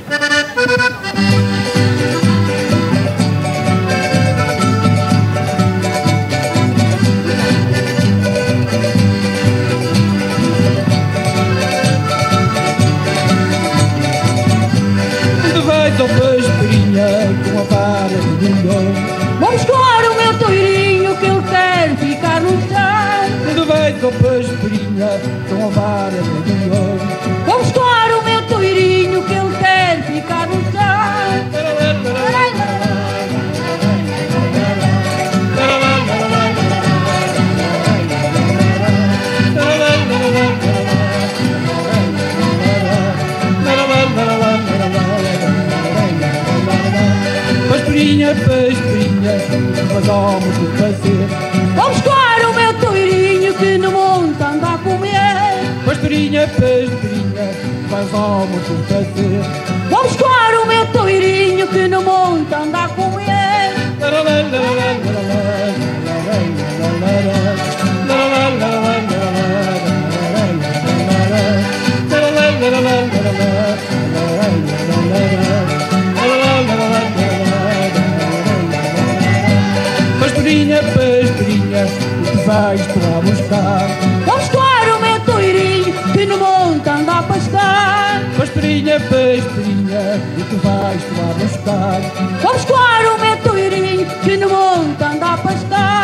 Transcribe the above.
Sou pastorinha com a vara de milhão. Vamos coar o meu toirinho que ele quer ficar no chão. Onde vai, sou pastorinha com a vara de milhão. Vamos coar o meu toirinho que ele quer ficar no chão. Pastorinha, pastorinha, mas há muito que fazer. Vamos coar o meu toirinho que no monte anda a comer. Pastorinha, pastorinha, mas há muito que fazer. Vamos coar o meu toirinho que no monte anda a comer. Pastorinha, pastorinha, o que vais tu a buscar? Vamos coar o meu toirinho que no monte anda a pastar. Pastorinha, pastorinha, o que vais tu a buscar? Vamos coar o meu toirinho que no monte anda a pastar.